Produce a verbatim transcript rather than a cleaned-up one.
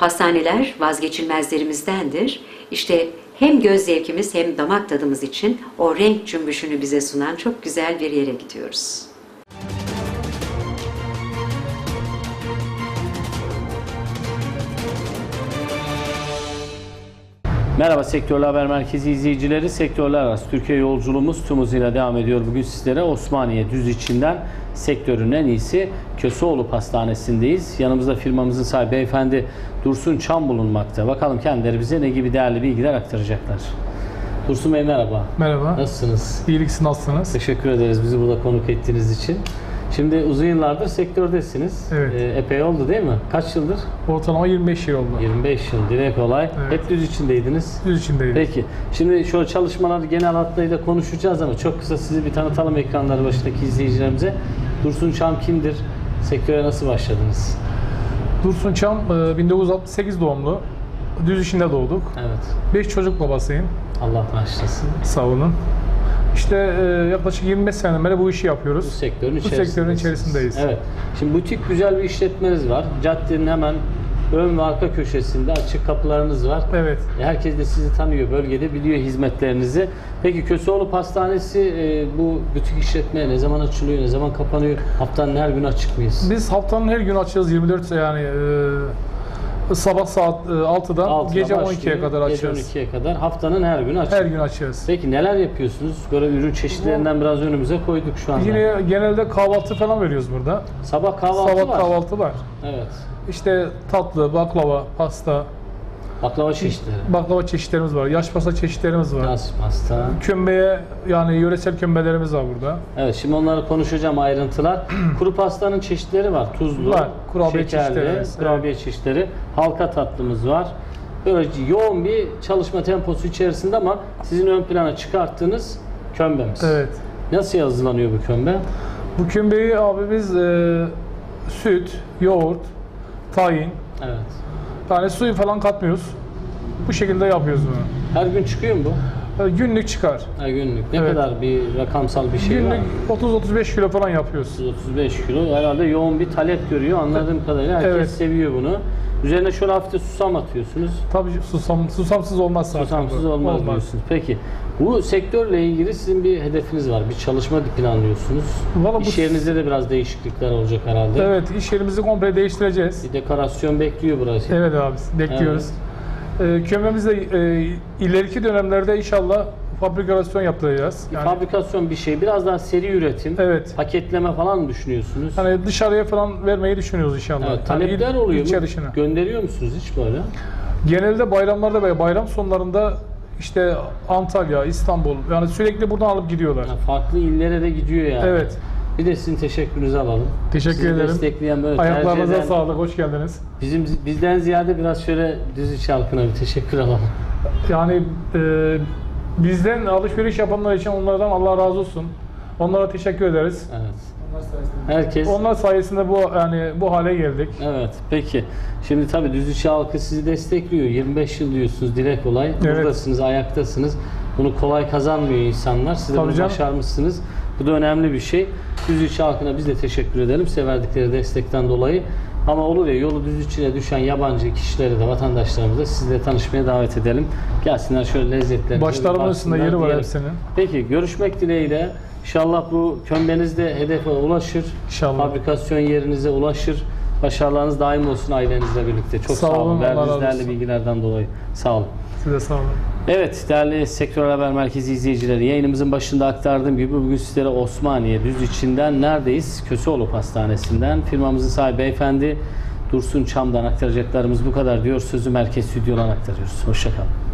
Pastaneler vazgeçilmezlerimizdendir. İşte hem göz zevkimiz hem damak tadımız için o renk cümbüşünü bize sunan çok güzel bir yere gidiyoruz. Merhaba Sektörler Haber Merkezi izleyicileri. Sektörler arası Türkiye yolculuğumuz tüm hızıyla devam ediyor. Bugün sizlere Osmaniye Düziçi'nden sektörün en iyisi Köseoğlu Pastanesi'ndeyiz. Yanımızda firmamızın sahibi beyefendi Dursun Çam bulunmakta. Bakalım kendileri bize ne gibi değerli bilgiler aktaracaklar. Dursun Bey merhaba. Merhaba. Nasılsınız? İyilik, siz nasılsınız? Teşekkür ederiz bizi burada konuk ettiğiniz için. Şimdi uzun yıllardır sektördesiniz. Evet. Ee, epey oldu değil mi? Kaç yıldır? Ortalama yirmi beş yıl oldu. yirmi beş yıl. Dile kolay. Evet. Hep düz içindeydiniz. Düz içindeydik. Peki. Şimdi şöyle çalışmaları genel hatlarıyla konuşacağız ama çok kısa sizi bir tanıtalım ekranları başındaki izleyicilerimize. Dursun Çam kimdir? Sektöre nasıl başladınız? Dursun Çam bin dokuz yüz altmış sekiz doğumlu. Düz içinde doğduk. Evet. beş çocuk babasıyım. Allah bağışlasın. Sağ olun. İşte yaklaşık yirmi beş seneden beri bu işi yapıyoruz. Bu sektörün Bu içerisindeyiz. sektörün içerisindeyiz. Evet. Şimdi butik güzel bir işletmeniz var. Caddenin hemen ön ve arka köşesinde açık kapılarınız var. Evet. Herkes de sizi tanıyor, bölgede biliyor hizmetlerinizi. Peki Köseoğlu Pastanesi e, bu butik işletmeye ne zaman açılıyor, ne zaman kapanıyor? Haftanın her günü açık mıyız? Biz haftanın her günü açıyoruz. yirmi dört yani e, sabah saat altıdan altıda gece başlıyor, on ikiye kadar gece açıyoruz. on ikiye kadar haftanın her günü açık. Her gün açıyoruz. Peki neler yapıyorsunuz? Böyle ürün çeşitlerinden biraz önümüze koyduk şu anda. Yine genelde kahvaltı falan veriyoruz burada. Sabah kahvaltı Sabah var. kahvaltı var. Evet. İşte tatlı, baklava, pasta, Baklava çeşitleri. baklava çeşitlerimiz var. Yaş pasta çeşitlerimiz var. Yaz pasta. Kömbeye, yani yöresel kömbelerimiz var burada. Evet, şimdi onları konuşacağım ayrıntılar. Kuru pastanın çeşitleri var. Tuzlu, Var, kurabiye şekerli, çeşitlerimiz, kurabiye çeşitleri. Halka tatlımız var. Böyle yoğun bir çalışma temposu içerisinde ama sizin ön plana çıkarttığınız kömbemiz. Evet. Nasıl hazırlanıyor bu kömbe? Bu kömbeyi abi biz e, süt, yoğurt, tahin, Evet. yani suyu falan katmıyoruz. Bu şekilde yapıyoruz bunu. Her gün çıkıyor mu bu? E, günlük çıkar. Her günlük. Ne Evet. kadar bir rakamsal bir şey var Günlük mı? otuz otuz beş kilo falan yapıyoruz. otuz otuz beş kilo. Herhalde yoğun bir talep görüyor. Anladığım kadarıyla herkes Evet. seviyor bunu. Üzerine şöyle hafif de susam atıyorsunuz. Tabii susam, susamsız olmaz zaten. Susamsız bu. olmaz, diyorsunuz. Peki bu sektörle ilgili sizin bir hedefiniz var. Bir çalışma planlıyorsunuz. Vallahi bu- İş yerinizde de biraz değişiklikler olacak herhalde. Evet, iş yerimizi komple değiştireceğiz. Bir dekorasyon bekliyor burası. Evet abi, bekliyoruz. Evet. Kömbemiz de e, ileriki dönemlerde inşallah fabrikasyon yaptıracağız. Bir Yani, fabrikasyon bir şey. Biraz daha seri üretim. Evet. Paketleme falan mı düşünüyorsunuz? hani dışarıya falan vermeyi düşünüyoruz inşallah. Evet, Hani talepler il- oluyor ilçe mu? dışına. Gönderiyor musunuz hiç böyle? Genelde bayramlarda ve bayram sonlarında işte Antalya, İstanbul, yani sürekli buradan alıp gidiyorlar. Yani farklı illere de gidiyor yani. Evet. Bir de sizin teşekkürünüzü alalım. Teşekkür Sizi ederim. destekleyen, böyle Ayaklarınıza tercih eden, sağlık, hoş geldiniz. bizim bizden ziyade biraz şöyle Düziç halkına bir teşekkür alalım. Yani e, bizden alışveriş yapanlar için onlardan Allah razı olsun. Onlara teşekkür ederiz. Evet. Herkes. Onlar sayesinde bu yani bu hale geldik. Evet. Peki. Şimdi tabii Düziç halkı sizi destekliyor. yirmi beş yıl diyorsunuz, dile kolay. Evet. Buradasınız, ayaktasınız. Bunu kolay kazanmıyor insanlar. Siz de Tabii bunu canım. başarmışsınız. Bu da önemli bir şey. Düziç halkına biz de teşekkür edelim. Size verdikleri destekten dolayı. Ama olur ya, yolu Düziç'ine düşen yabancı kişileri de, vatandaşlarımızı da sizle tanışmaya davet edelim. Gelsinler şöyle lezzetlerimize Başlarımın üstünde yeri var hepsinin. Peki, görüşmek dileğiyle. İnşallah bu kömbeniz de hedefe ulaşır. İnşallah. Fabrikasyon yerinize ulaşır. Başarılarınız daim olsun ailenizle birlikte. Çok sağ, Sağ olun. olun, Allah Verdiğiniz razı değerli olsun. bilgilerden dolayı. Sağ olun. Size sağ olun. Evet, değerli Sektör Haber Merkezi izleyicileri, yayınımızın başında aktardığım gibi bugün sizlere Osmaniye Düziçi'nden neredeyiz? Köseoğlu Pastanesi'nden. Firmamızın sahibi beyefendi Dursun Çam'dan aktaracaklarımız bu kadar diyor. Sözü merkez stüdyodan aktarıyoruz. Hoşça kalın.